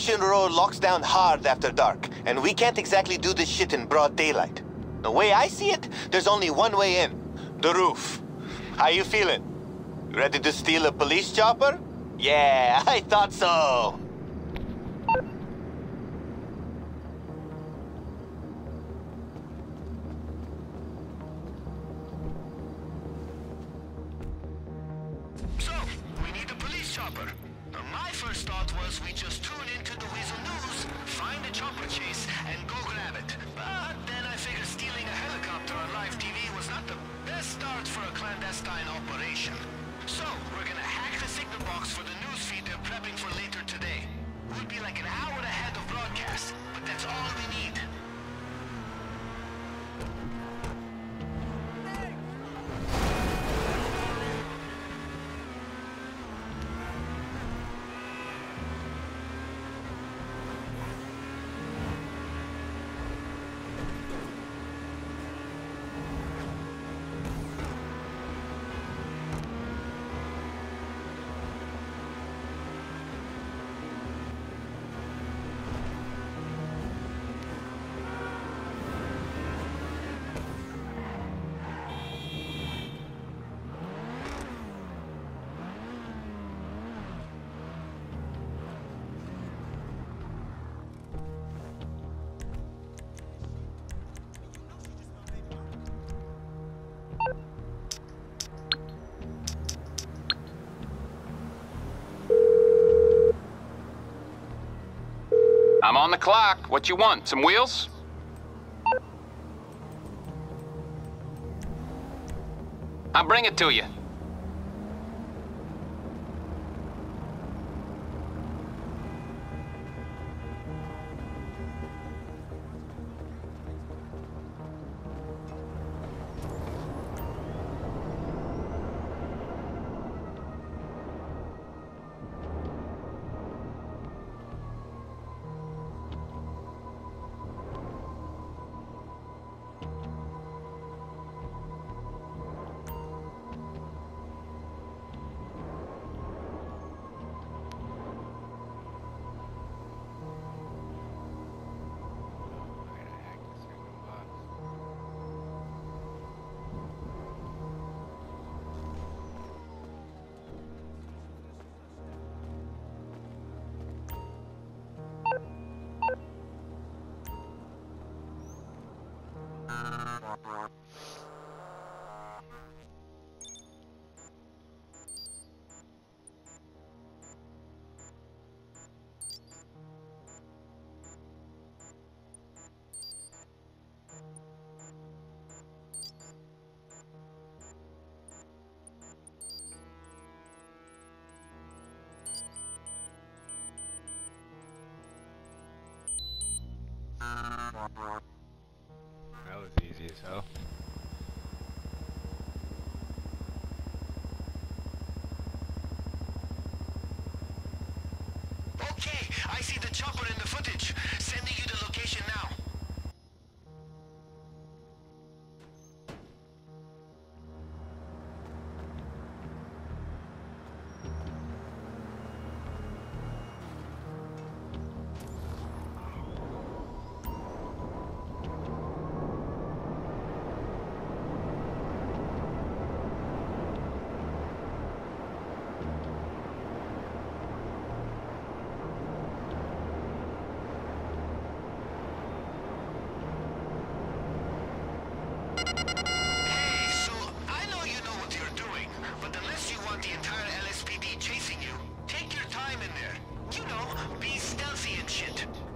Mission Row locks down hard after dark, and we can't exactly do this shit in broad daylight. The way I see it, there's only one way in. The roof. How you feeling? Ready to steal a police chopper? Yeah, I thought so. So, we need a police chopper. Now, my first thought was we just tune into the Weasel News, find a chopper chase, and go grab it. But then I figured stealing a helicopter on live TV was not the best start for a clandestine operation. So, we're gonna hack the signal box for the news feed they're prepping for later today. We'll be like an hour ahead of broadcast, but that's all we need. I'm on the clock. What you want? Some wheels? I'll bring it to you. That was easy as hell. Okay, I see the chopper in the footage. Sending you the location now. The entire LSPD chasing you. Take your time in there. You know, be stealthy and shit.